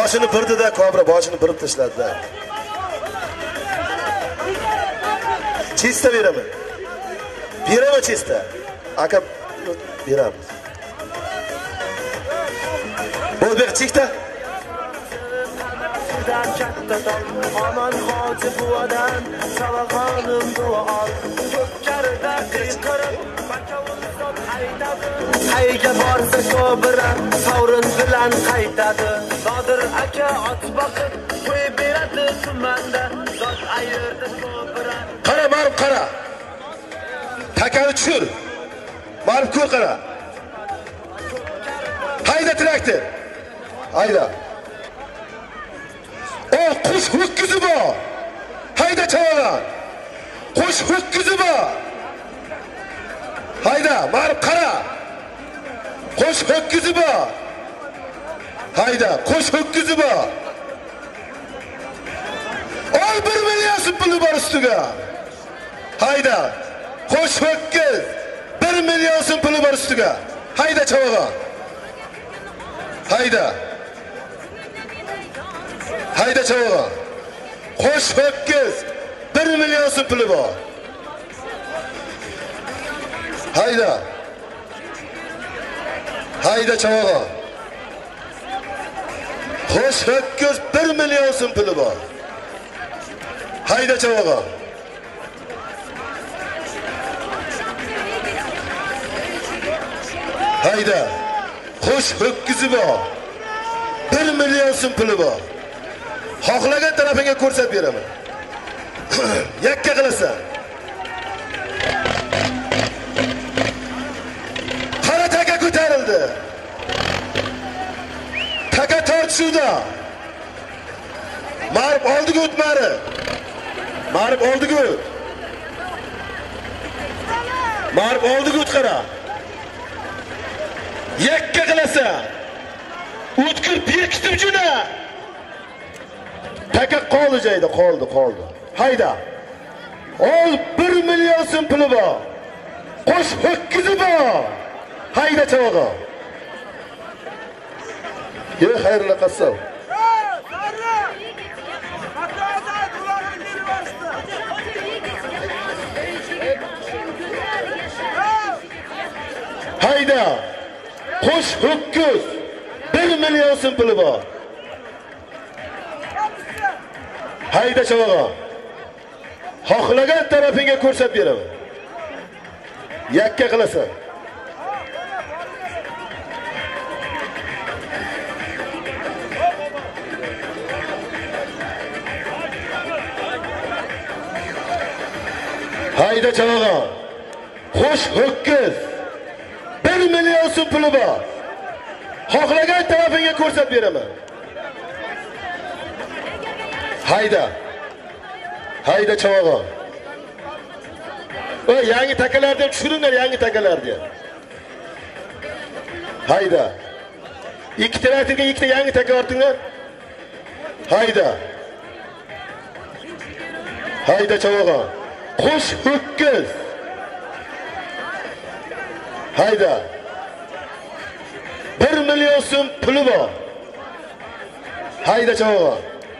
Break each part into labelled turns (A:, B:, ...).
A: boshini birdi-da, kobra boshini birib tashladi-da. Chista beraman. Beraman chista. Aka beramiz. Bo'ldi, chista. Aman hoji buvadan Savaxonim duo ol. Ko'kkarida qiyqirib Bakavulzod haydadi. Hayga borsa kobra sovrin bilan qaytadi. Nodir aka ot boqib qo'yib beradi tumanda. Zot ayirdi kobra. Qara, borib qara. Takani tushir. Borib ko'r qara. Hayda traktor. Hayda. O kuş hüküzü bu. Hayda çavalan. Kuş hüküzü bu. Hayda marıp kara. Kuş hüküzü bu. Hayda kuş hüküzü bu. Ol 1 milyon pulu var üstüge. Hayda kuş hüküz. 1 milyon pulu var üstüge. Hayda çavalan. Hayda. Hayda çavağa. Qo'sh ho'kiz 1 milyon puli bor. Hayda. Hayda çavağa. Qo'sh ho'kiz 1 milyon puli bor. Hayda çavağa. Hayda. Qo'sh ho'kizi bor. 1 milyon puli bor. Xohlagan tarafingga ko'rsatib beraman. Yakka qilasan. Qara taka ko'tarildi. Taka tortishuvda. Marib oldiga o'tmari. Marib oldiga o't. Marib oldiga o't qara. Yakka qilasan. O'tkir berkitim juna. Taka qoldi joyda, qoldi. Hayda. Ol 1 milyon puli bor. Qo'sh ho'kizi bor. Hayda chavaga. Yo, xayrli qassob. Hayda. Qo'sh ho'kiz 1 milyon puli bor. Hayda chavaga. Xohlagan tarafingga ko'rsatib beraman. Yakka qilasan. Hayda chavaga. Qo'sh ho'kiz 1 milyon puli bor. Xohlagan tarafingga ko'rsatib beraman. Hayda. Hayda chavaga. O yangi takalarni tushiringlar, yangi takalarni. Hayda. İki traktorga ikkita yangi taka ortinglar. Hayda. Hayda chavaga. Qo'sh ho'kiz. Hayda. 1 milyon puli bor. Hayda chavaga.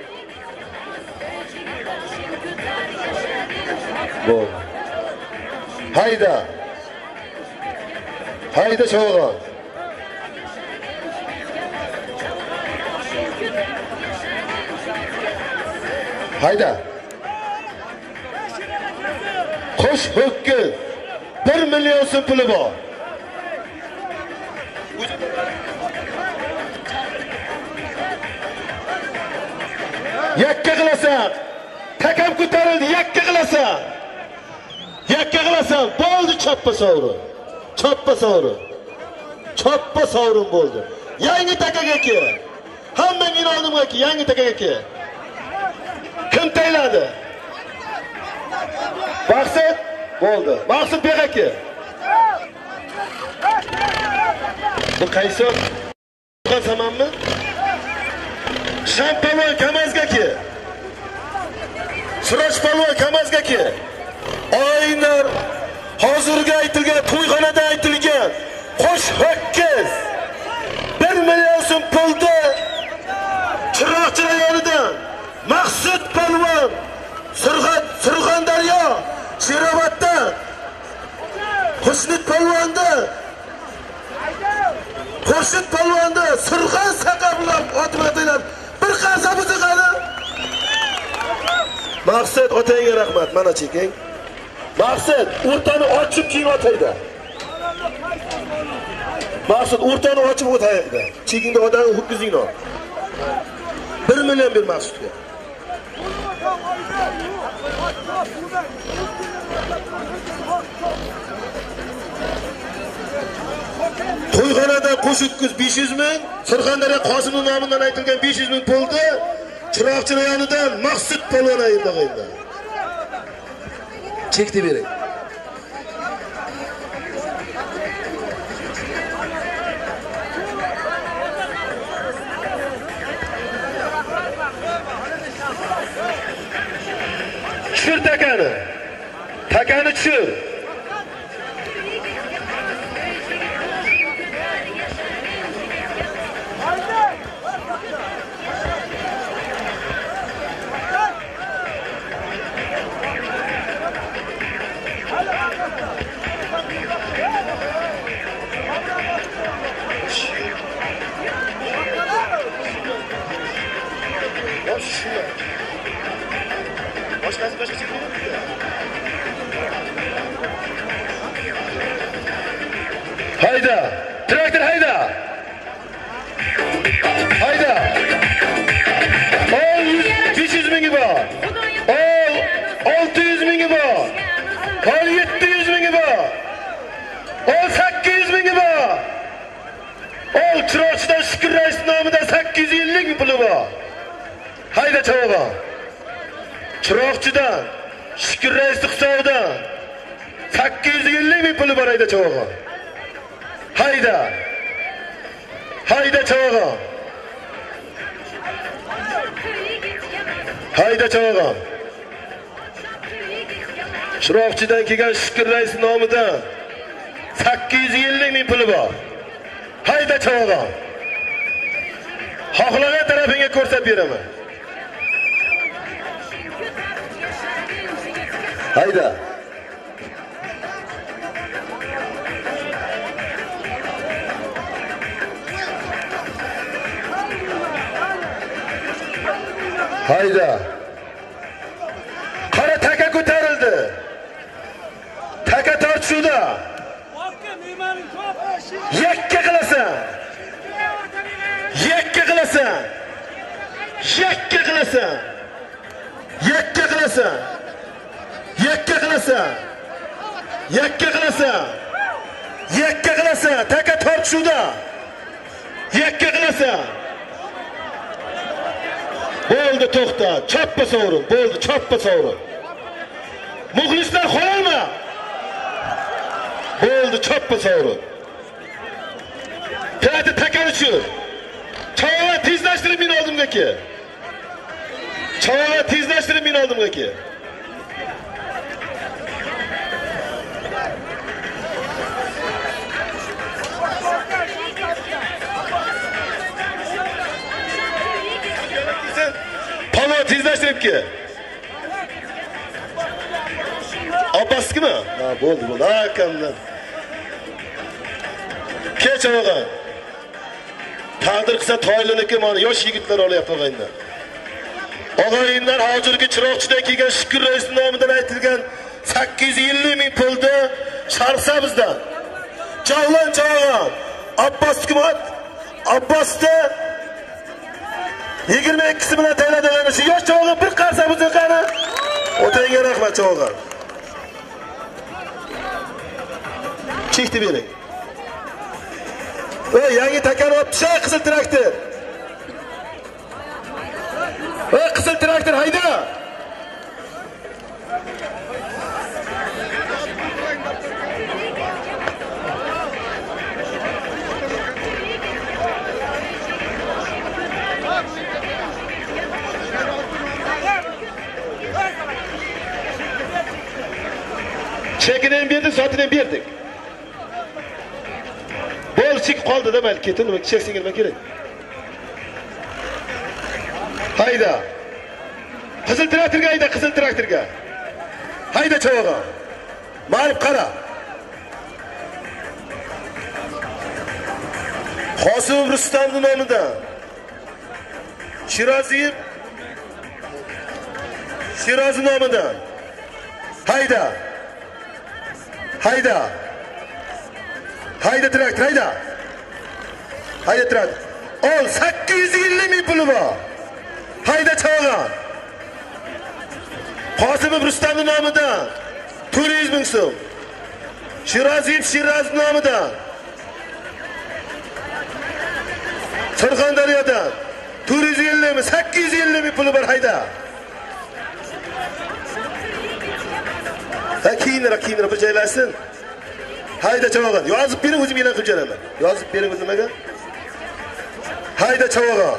A: Bu. Hayda. Hayda chavaga. Hayda. Qo'sh ho'kiz 1 milyon puli bor. Yakka qilasan. Takam ko'tarildi, yakka qilasan. Yakka qilasan, bo'ldi choppa sovrin. Choppa sovrin. Choppa sovrin bo'ldi. Yangi takaga kel. Hammang inonimga ki, yangi takaga kel. Kim tayladi? Maqsad bo'ldi. Maqsad bu yoqqa kel. Bu qaysi? Qasamanmi? Shampalon Kamazga kel. Siroj palvon Kamazga kel. Oynar hozirga aytilgan to'yxonada aytilgan qo'sh ho'kiz 1 milyon pulda Chiroqchi rayonidan Maqsud Polvon, Surxondaryo, Sheroboddan Xurshid Polvonni, Surxon saqablab otmatinglar. Bir qarsa buziqani. Maqsad otangga rahmat, mana cheking. Maqsad o'rtani ochib keyin otaydi. Maqsad o'rtani ochib o'taydi. Chekingda odamni ho'kizingni ol. 1 million ber Maqsudga. To'yxonadan qo'shib 500 ming, Surxondaryo Qosimov nomidan aytilgan 500 ming pulni Chiroqchi rayonidan Maqsud Polvon ayirdi. Chekni bering. Tushir takani. Takani tushir. Hayda! Traktor hayda! Hayda! Ol 500 mingi bor. Ol 600 mingi bor. Ol 700 mingi bor. Ol 800 mingi bor. Ol Chiroqchidan Shukur rais nomidan 850 ming puli bor. Hayda chavoq. Chiroqchidan Shukur rais hisobidan 850 ming puli bor hayda chavoq. Hayda. Hayda chavoq. Hayda chavoq. Chiroqchidan kelgan Shukur rais nomidan 850 ming puli bor. Hayda chavoq. Xohlagan tarafingga ko'rsatib beraman. Hayda. Hayda. Qara taka ko'tarildi. Taka tortishuvda. Yakka qilasan. Yakka qilasan. Yakka qilasan. Yakka qilasan. Yakka qilasan. Yakka qilasan. Yakka qilasan. Taka tortishuvda. Yakka qilasan. Bo'ldi to'xta, choppa sovrin, bo'ldi choppa sovrin. Muxlislar qololma. Bo'ldi choppa sovrin. Pirati takani tushir. Chavoq tezlashtirib meni oldimga kel. Chavoq tezlashtirib meni oldimga kel. Palon tezlashtirib kel. Abbaskimi? Ha, bo'ldi. Akamdan. Kech og'a. Taqdir qilsa toyliniki mana yosh yigitlar olyapti og'ayinda. Og'ayinlar hozirgi Chiroqchidan kelgan Shukur rais nomidan aytilgan 850 ming pulni Sharqsabizdan. Javlon Javon, Abbos hukumat, Abbosda 22 bilan tayyorlanadi. Shu yosh chog'i bir qarsa buziqani. Otangga rahmat chog'i. Chekdi bering. Ey, yangi takani olib tushar qizil traktor. Ey, qizil traktor hayda. Chekini ham berdik, sotini ham berdik. Bol chek qoldi-da, mayli ketin, nima cheksinga nima kerak? Hayda. Qizil traktorga hayda, qizil traktorga. Hayda chavag'a. Ma'lum qara. Qosim Rustam nomidan Shiroziyev Shirozi nomidan hayda hayda hayda traktor hayda hayda traktor ol 850 ming puli bor hayda chavag'a Qosim Rustam nomidan 400 ming so'm Shiroziyev Shirozi nomidan Surxondaryodan 450 mi 850 ming puli bor hayda. Ha kiyinira bir joylasin. Hayda chavag'a. Yozib bering o'zim e'lon qilib beraman. Yozib bering o'zimaga. Hayda chavag'a.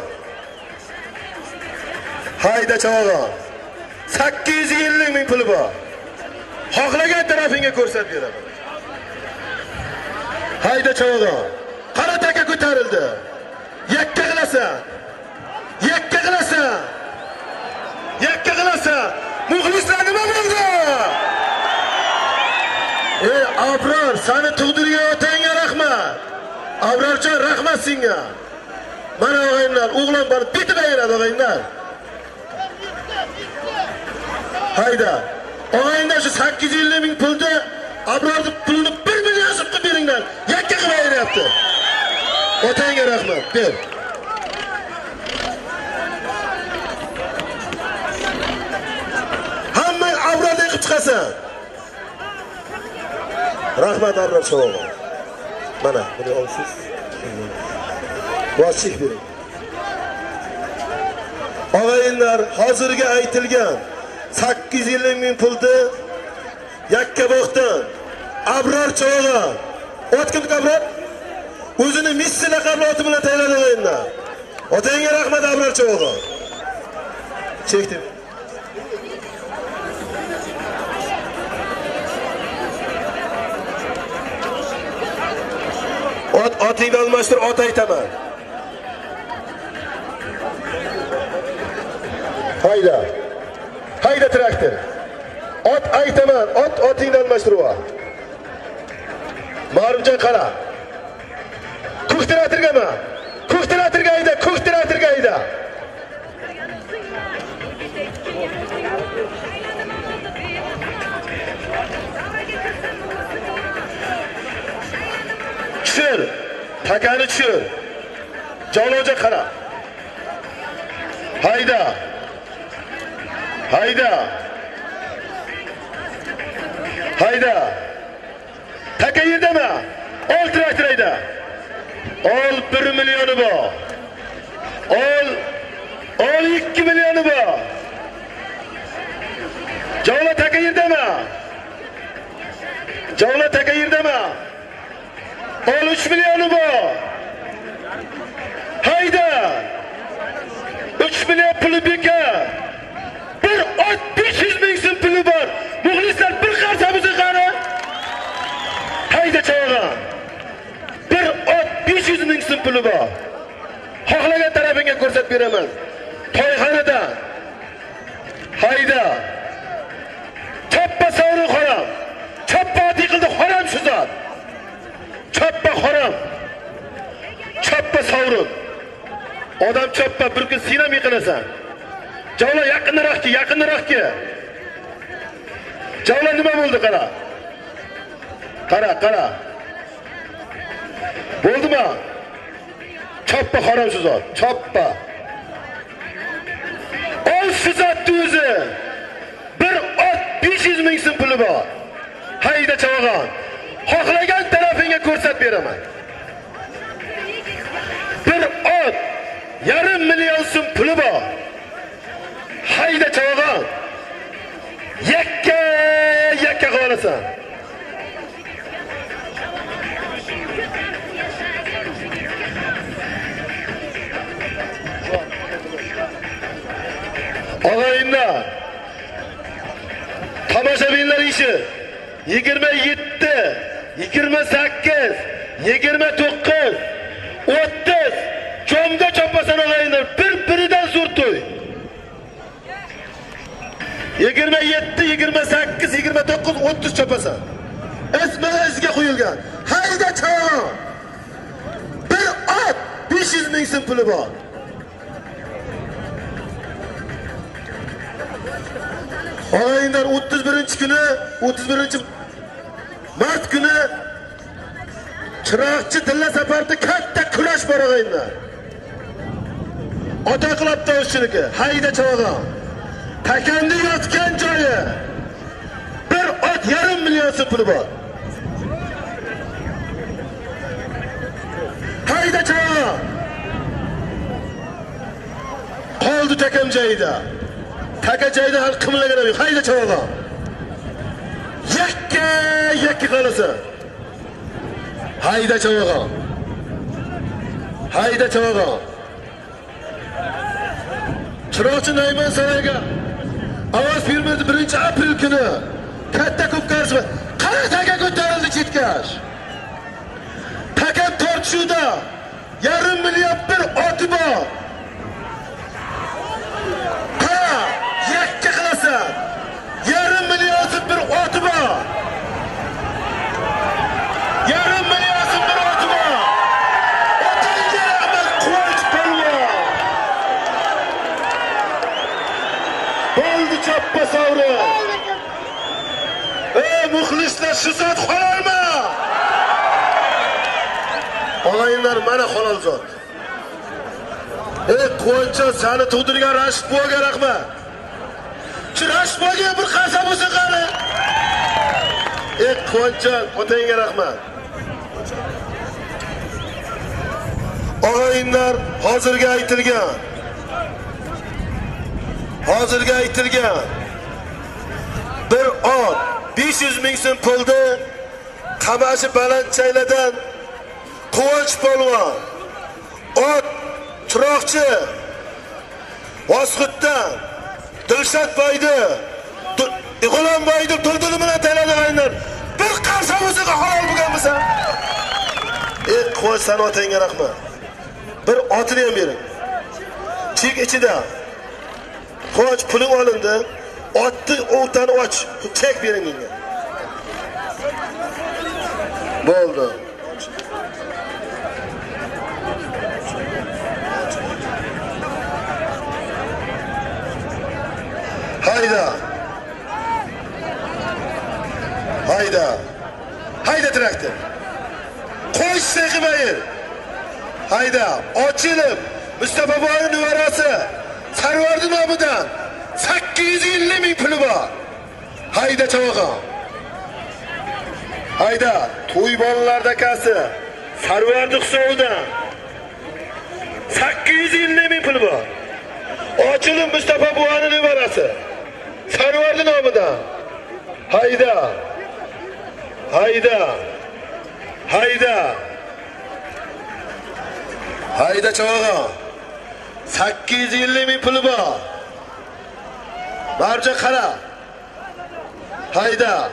A: Hayda chavag'a. 850 ming puli bor. Xohlagan tarafingga ko'rsatib beraman. Hayda chavag'a. Qara taka ko'tarildi. Yakka qilasan. Yakka qilasan. Yakka qilasan. Muxlislar nima bo'ldi? Ey Abror, seni tug'dirgan otangga rahmat. Abrorjon, rahmat senga. Mana o'g'aylar, o'g'lon bor, bitib ayiradi o'g'aylar. Hayda. O'g'aylar shu 850 ming pulda Abrorning pulini 1 million so'm qilib beringlar. Yakka qilib ayiryapti. Otangga rahmat, ber. Hamma Abrordan qilib chiqasan. Rahmat Abror chavag'a. Mana, buni olsiz. Vosih bering. Og'ayinlar, hozirga aytilgan 850 ming pulni Yakkaboqdan Abror chavag'a. Ot kimga Abror? O'zini Messi laqabli oti bilan tayyorladi o'yinlar. Otangga rahmat Abror chavag'a. Chekdim. Otingni almashtir, ot aytaman. Hayda. Hayda traktor. Ot aytaman, otingni almashtirib ol. Ma'rufjon qara. Ko'k traktorgami? Ko'k traktorga hayda, ko'k traktorga hayda. Tushir. Takani tushir. Jaloja qara. Hayda. Hayda. Hayda. Taka yerdami? Ol traktor hayda. Ol 1 milyoni bor. Ol 2 milyoni bor. Javla taka yerdami? Javla taka yerdami? Ol 3 milyoni bor. Hayda. 3 milyon puli bekor. Bir ot 500 ming so'm puli bor. Muxlislar bir qarsamizni qara. Hayda chavag'a. Bir ot 500 ming so'm puli bor. Xohlagan tarafingga ko'rsatib beraman. To'yxonada. Hayda. Choppa sovrin harom. Choppa yiqildi harom shu zot. Choppa harom. Choppa sovrin. Odam choppa bir kun sinam yiqilasan. Javla yaqinroqki. Javla nima bo'ldi qara. Qara. Bo'ldimi? Choppa harom shu zot. Choppa. Ol shu zotni o'zi. Bir ot 500 ming so'm puli bor. Hayda chavag'a. Xohlagan tarafingga ko'rsatib beraman. Bir ot 1,5 million so'm puli bor. Hayda chavag'a. Yakka qolasan. Og'ayinlar, tomoshabinlar ishi 27, 28, 29, 30 jomga chopasan og'ayinlar, bir-biridan zo'r to'y. 27, 28, 29, 30 chopasan. Esmag'izga qo'yilgan. Hayda cho'g'on. Bir ot 500 ming so'm puli bor. Oyinlar 31-kuni, 31-mart kuni Chiroqchi Dilla safarda katta kurash bor o'yinlar. Ota qilibdi o'shiniki. Hayda cho'g'on. Takanda yotgan joyi. Bir ot 1,5 million so'm puli bor. Hayda cho'g'on. Qoldi takam joyida. Taka joyda hal qimlagan yo'q. Hayda cho'g'on. Yakka qolasan. Hayda cho'g'on. Hayda cho'g'on. Chiroqchi Nayman Saroyga ovoz bermadi 1-aprel kuni. Katta ko'p qarshi. Qara taka ko'tarildi chetkash. Takam tortishuvda 1,5 million bir oti bor. Qara, yakka qilasan. 1,5 million so'm bir oti bor. 1,5 million so'm bir oti bor. Otingga rahmat Quvonch polvon. Bo'ldi choppa sovri. Muxlislar shu zot xololma. Og'aylar mana xolol zot. Quvoncha seni tug'dirgan Rashidbo'ga rahmat. Shu Rashidbo'ga bir qasam bo'lsa qani. Quvoncha otangga rahmat. Og'aylar hozirga aytilgan bir ot 500 ming so'm puldi. Qamashi Balandchayladan Quvonch polvon. Ot Chiroqchi Vosxutdan Dilshod boydi. Ig'olon boydi To'ldili bilan tayyorlaganlar. Bir qarsa o'ziga halol bo'lgan bo'lsa. Quvonch sana otangga rahmat. Bir otini ham bering. Chek ichida. Quvonch puling olindi. Otni o'tani och. Chek bering menga. Bo'ldi. Hayda traktor. Qo'sh seqibayir. Hayda, ochilib Mustafa boyning nevarasi Sarvardi nomidan 850 ming puli bor. Hayda cho'g'on. Hayda, to'y bolalarda akasi Sarvardi hisobidan 850 ming puli bor. Ochilib Mustafa boyning nevarasi Sarvardi nomidan. Hayda cho'g'on. 850 ming puli bor. Barcha qara. Hayda.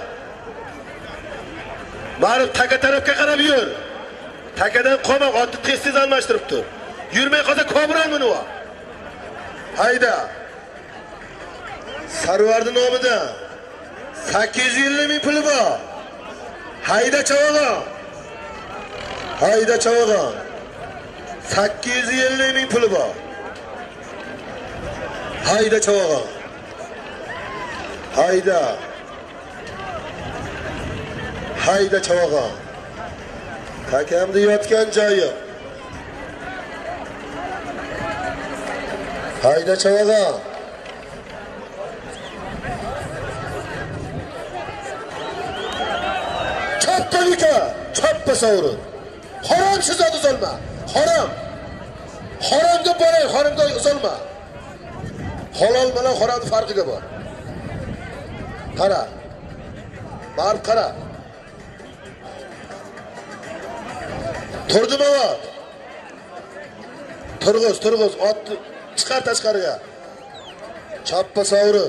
A: Marif taka tarafga qarab yur. Takadan qolma, otni tez almashtirib tur. Yurmay qolsa ko'mran buni va. Hayda. Sarvardi nomidan 850 ming puli bor. Hayda cho'g'on. 850 ming puli bor. Hayda cho'g'on. Hayda cho'g'on. Takamda yotgan joyi. Hayda cho'g'on. Choppa savri. Harom shu zot uzolma. Haromga boray, haromga uzolma. Halol bilan harom farqiga bor. Qara. Barib qara. Turdimi va? Turg'iz, otni chiqar tashqariga. Choppa savri.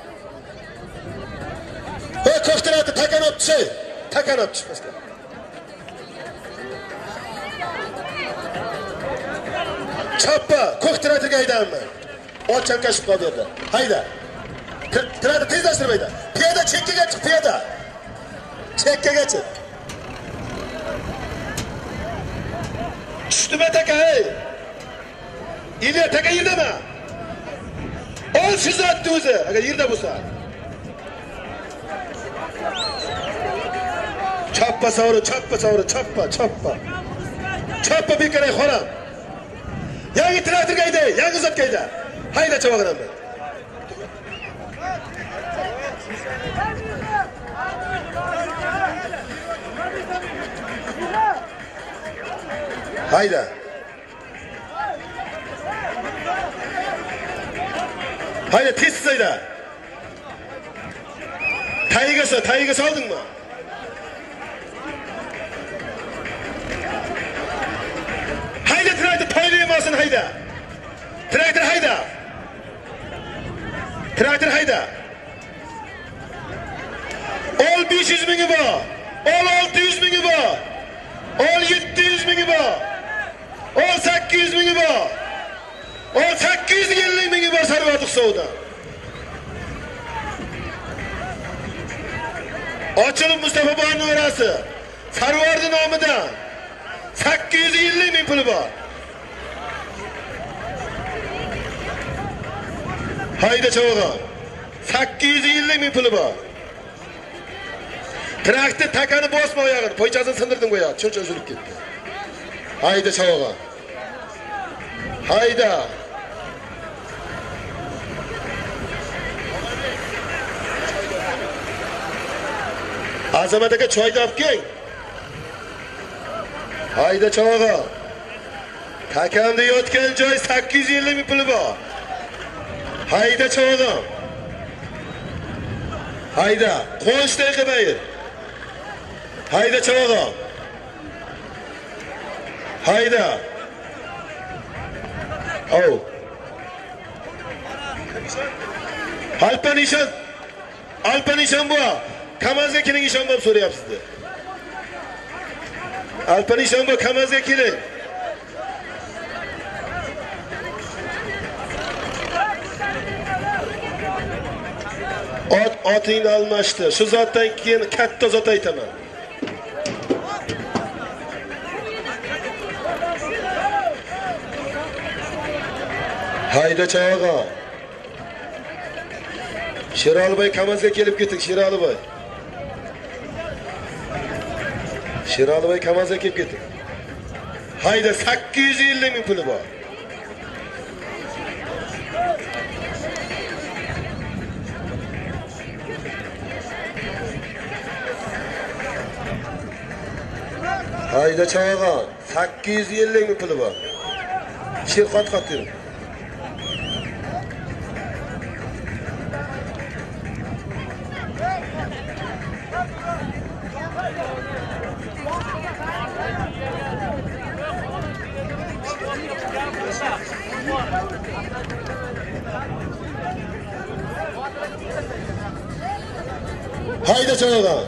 A: Ko'ktirati takanib tushey. Takanib chiqmasdan. Choppa ko'ktiratiga haydayman. Ot chankashib qoldi yerda. Hayda. Traktor tezlashtirmaydi. Piyoda chekkaga chiq, piyoda. Chekkaga chiq. Tushdimi taka, ey? İliya taka yerdami? Ol shu zotni o'zi, agar yerda bo'lsa. Chappa savri, chappa. Chappa bekaray xolam. Yangi traktorga hayda, yangi zotga hayda. Hayda chavog'im. Hayda. Hayda tez hayda. Tayiga soldingmi? Hayda traktor toylaymasin hayda. Traktor hayda. Ol 500 mingi bor. Ol 600 mingi bor. Ol 700 mingi bor. Ol 800 mingi bor. Ol 850 mingi bor sarvardiq savdo. Ochilib Mustafa Boyning orasi. Sarvardi nomidan 850 ming puli bor. Hayda chavog'im. 850 ming puli bor. Traktor takani bosma oyog'ini, poychasini sindirdim go'yo, chuncha uzilib ketdi. Hayda chavog'im. Hayda. Azamat aka choyni olib kel. Hayda chavog'im. Takamda yotgan joy 850 ming puli bor. Hayda chavog'im. Hayda, qo'shday qilmaydi. Hayda chavog'im. Hayda. Oh. Alpanishon bu. Kamazga keling ishon deb so'rayapsiz. Alpanishon bu, Kamazga keling. Otingni almashdi. Shu zotdan keyin katta zot aytaman. Hayda chavog'im. Sheraliboy Kamazga kelib ketdik, Sheraliboy. Sheraliboy Kamazga kelib ketdik. Hayda 850 ming puli bor. Hayda chavog'im, 850 ming puli bor. Sher qat yur. Hayda chavog'im.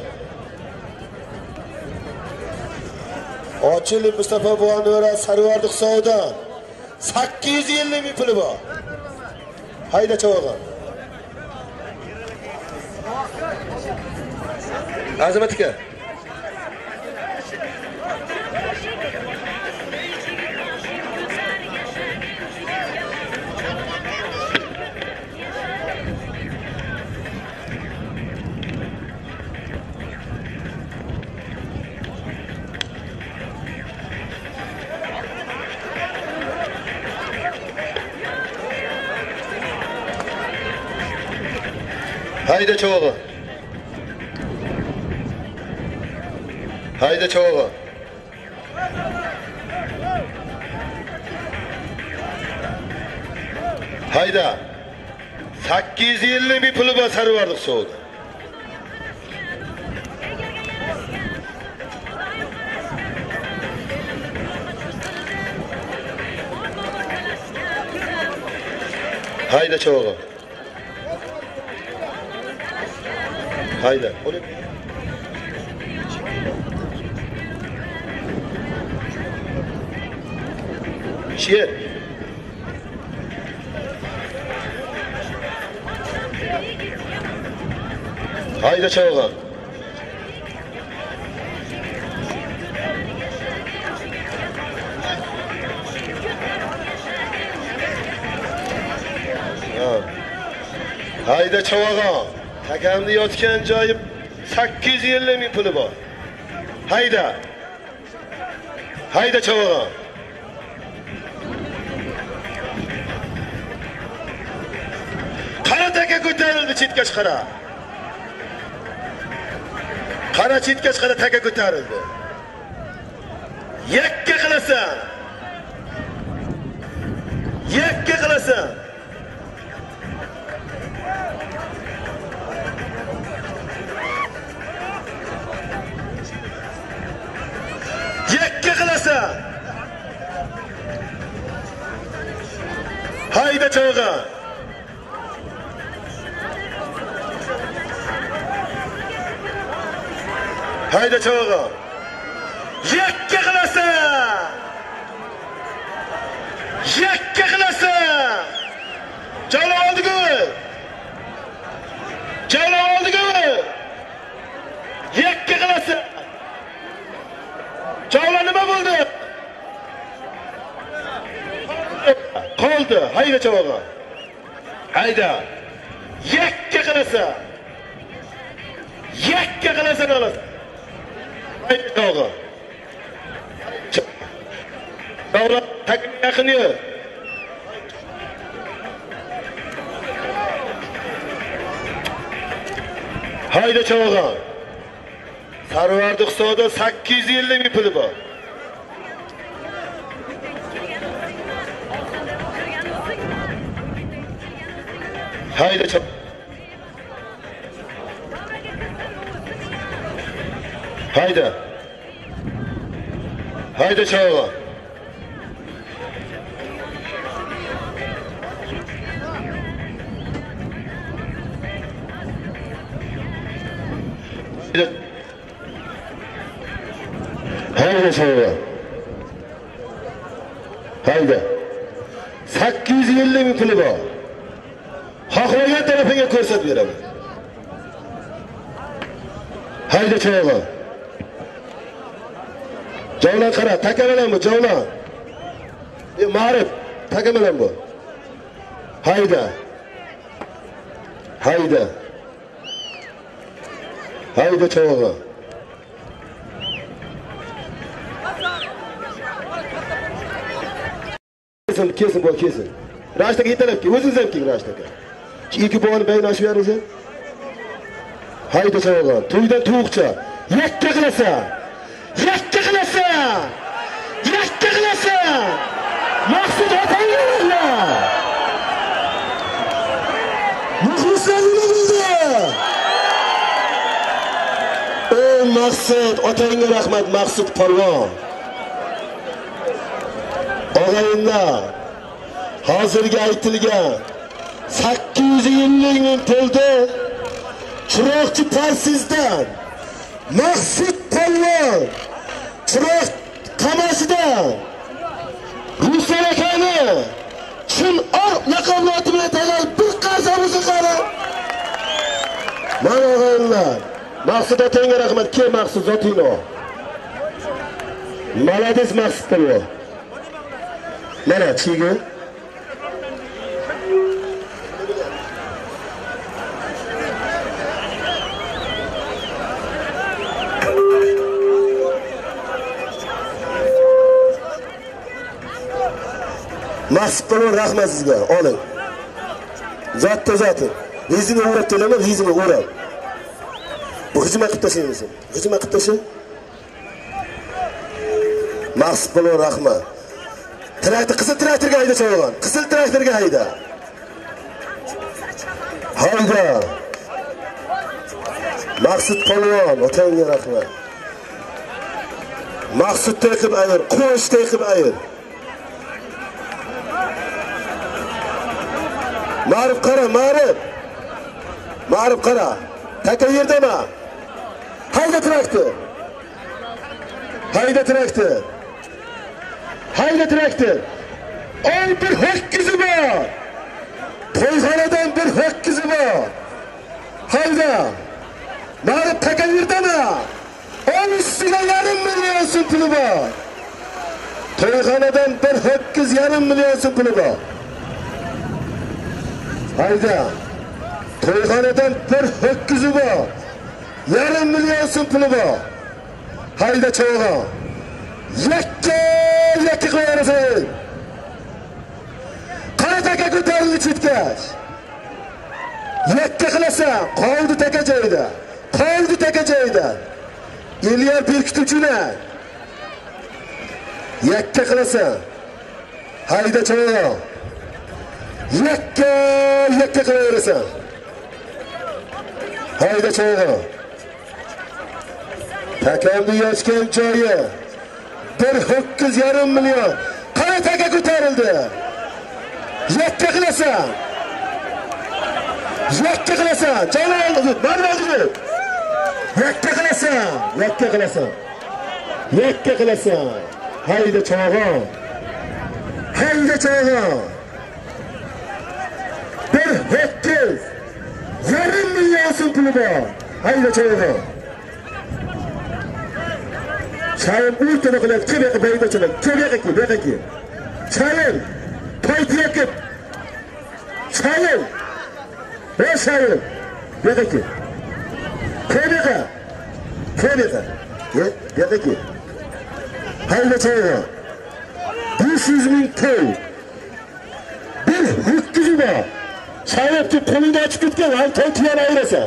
A: Ochilib Mustafa Boyning sarvardiq savdodan 850 ming puli bor. Hayda chavog'im. Azamat aka. Hayda chavog'im. Hayda chavog'im. Hayda. 850 ming puli bor sarvardiq savdo. Hayda chavog'im. Hayda. Sher. Hayda Çavagan. Hayda Çavagan. Takamda yotgan joyi 850 ming puli bor. Hayda. Hayda Çavagan. Qara taka ko'tarildi, chetga chiqara. Qara chetga chiqara taka ko'tarildi. Yakka qilasan. Yakka qilasan. Yakka qilasan. Hayda Çavagan. Hayda Çavagan. Yakka qilasan. Yakka qilasan. Javla oldi-ku. Javla oldi-ku. Yakka qilasan. Javla nima bo'ldi? Qoldi. Hayda Çavagan. Hayda. Yakka qilasan. Yakka qilasan olasan. Hayda Çavagan. Javla takım yaqin yo'q. Hayda Çavagan. Sarvardiq savdo 850 ming puli bor. Hayda Çavagan. Hayda. Hayda Çavagan. Hayda Çavagan. Hayda. 850 ming puli bor. Xohlagan tarafiga ko'rsatib beraman. Hayda Çavagan. Javlan qara, taka bilan bu, javlan. Ma'rif, taka bilan bu. Hayda. Hayda. Hayda Çavagan. Kesin bu, kesin. Raştaka yetalab ki, o'zingiz ham keling Raştaka. İki puanı beyin aşıp verirsen. Hayda Çavagan, to'ydan tovuqcha. Yakka qilasan. Yakka qilasan. Yakka qilasan. Maqsud otanglar. Muxlislar nima bo'ldi? Ey Maqsud, otangga rahmat, Maqsud polvon. Og'ayinlar, hozirgi aytilgan 850 ming pulni Chiroqchi Parsizdan Maqsud polvon Chiroq qamashidan Ruslar akani chin oq laqablati bilan tagal bir qarzamizni qara. Mana og'ayinlar, Maqsud otangga rahmat, kel Maqsud zotingni ol. Malades Maqsud polvon. Mana chigi. Maqsud polvon rahmat sizga, oling. Zotda. Vizini o'rab kelama, vizini o'rab. Bu xizmat qilib tashlaymiz. Xizmat qilib tashay. Maqsud polvon rahmat. Traktor, qizil traktorga hayda Çavagan. Qizil traktorga hayda. Hayda. Maqsud polvon, otangga rahmat. Maqsud taqib ayir, qo'sh taqib ayir. Ma'rif qara, Ma'rif. Ma'rif qara. Taka yerdami? Hayda traktor. Hayda traktor. Hayda traktor. Ol bir ho'kkizi bor. To'yxonadan bir ho'kkizi bor. Hayda. Mağrı Takavir'dana 10 üstüne yarım milyon so'm puli bor. To'yxonadan bir ho'kkiz yarım milyon so'm puli bor. Hayda. To'yxonadan bir ho'kkizi bor. Yarım milyon so'm puli bor. Hayda cho'g'a. Yakka qo'yarsan. Qanaqaga ko'tarildi chetkash. Yakka qilasan, qoldi taka joyida. Qoldi taka joyida. Eliyar berkituvchilar. Yakka qilasan. Hayda cho'g'a. Yakka qilaversan. Hayda cho'g'a. Takamni yoshgan joyi 1,5 milyon. Qanaqaga ko'tarildi? Yakka qilasan. Yakka qilasan. Jalol oldi. Mana oldi. Yakka qilasan. Yakka qilasan. Hayda cho'g'a. Hayda cho'g'a. 1,5 milyon so'm puli bor. Hayda cho'g'a. Çayın uyutunu kılıp kebeki beydoçunun kebeki. Çayın toytiyakıp. Çayın. Ben çayın. Beki. Beki. Hayda çayına. 500.000 köy. Bir hükkücü var. Çayın ki kolunu açıp gitken hay toytiyan ayırasa.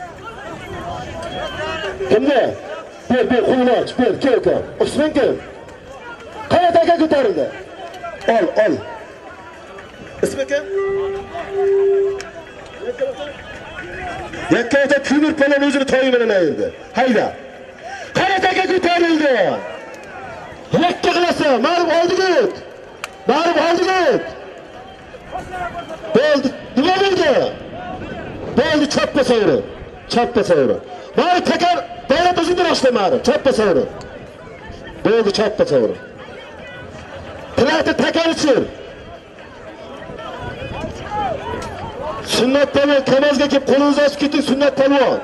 A: Kimde? Bir kolunu aç, gel. Osman gel. Qanaqaga ko'tarildi? Ol. İsmi kim? Yakka Timur Palon o'zini to'yi bilan ayirdi. Hayda. Qanaqaga ko'tarildi? Yakka qilasan, ma'lum oldi git. Bo'ldi. Nima bo'ldi? Bo'ldi chappa savri. Ma'lum takar davlat o'zidan ochlamadi. Chappa savri. Bo'ldi chappa savri. Traktor takar uchun. Sunnat palvon kamazga kelib qo'lingizni ochib keting, sunnat palvon.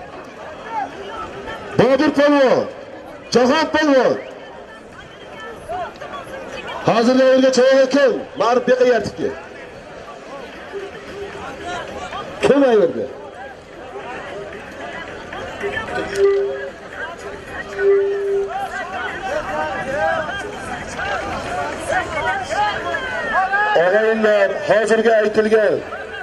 A: Bodur palvon, Jahon palvon. Hozirda yerga cho'g'a kim? Ma'rif beqiyatibdi. Kim ayirdi? Og'aylar, hozirga aytilgan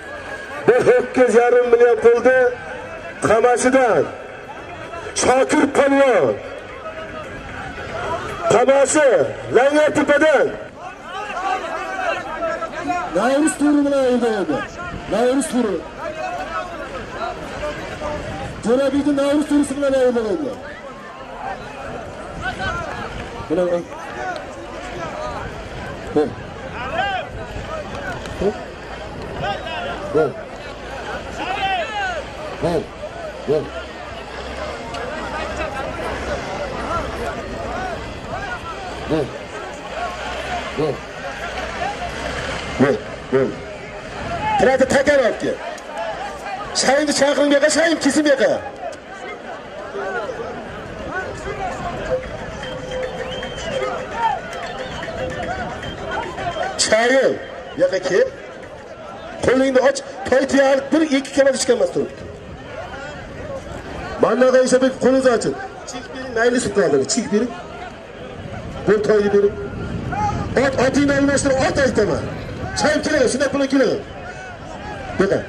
A: 1,5 milyon pulni Qamashidan Shokir palvon, Qamashi Langartepadan Navruz turi bilan ayirdi. Navruz turi. Jo'rabiyning Navruz turisi bilan ayirdi. Bilan Traktor takar olibdi. Shayni chaqirimga, shayin kesimga. Chayin, yo'qa ke. Qo'lingni och, to'ytiyar 1-2 kamaz ishkanmas turibdi. Mannaga esa bir qo'lingizni oching. Chek bering, mayli sutadi. Chek bering. Bir to'yni bering. Otingni almashtirib, ot aytaman. Chayim kerak, shunday pul kerak. Yo'qa.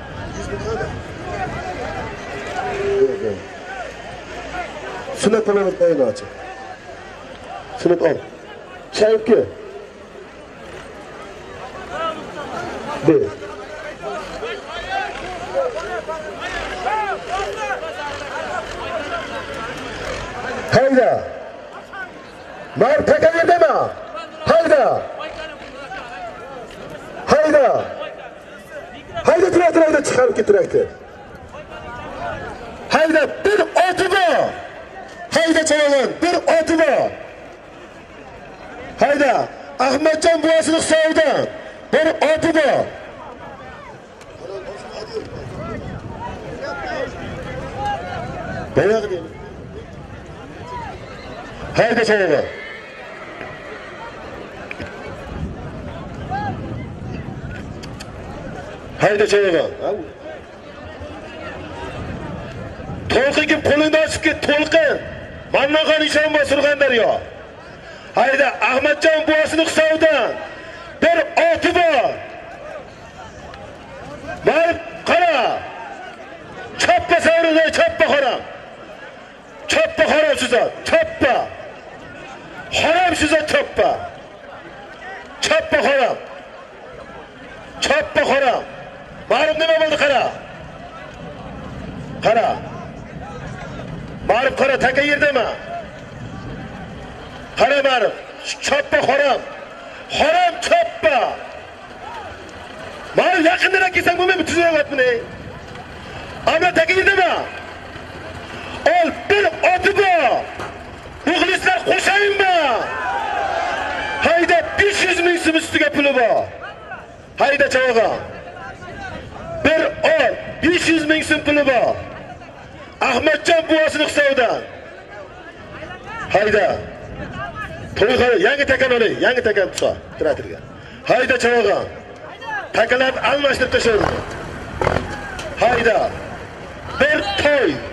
A: Sunat palvon qo'yini oching. Sunat ol. Chayibga. Ber. Hayda. Mar takaverdama. Hayda. Hayda chiqarib ketiraydi. Hayda bir oti bor. Hayda chavalon, bir oti bor. Hayda Ahmadjon buvasining hisobidan bir oti bor. Bayağı diyelim. Haydi çavağa. Haydi çavağa. To'lqin kim qo'lingdan chiqib ket, to'lqin. Mannaqa nishon bosurganlar yo. Haydi Ahmadjon buvasini hisobidan bir oti bor. Mana qara. Choppa savrida, choppa harom. Choppa harom sizot, choppa. Harom sizot choppa. Choppa harom. Choppa harom. Ma'ruf nima bo'ldi qara. Qara. Ma'ruf qara, taka yerdami? Qara Ma'ruf, choppa harom. Harom choppa. Ma'ruf yaqindan kelsan bo'lmaymi? Tuzyapmini. Ammo taka yerdami? Ol bir oti bor. Muxlislar qo'shaymi? Hayda 500 ming so'm ustiga puli bor. Hayda chavag'a. Bir ol 500 ming so'm puli bor. Ahmadjon buvasini hisobidan. Hayda. To'yga yangi takan olay, yangi takan tutsa, tiratirga. Hayda chavag'a. Takalarni almashtirib tashlaydi. Hayda. Bir to'y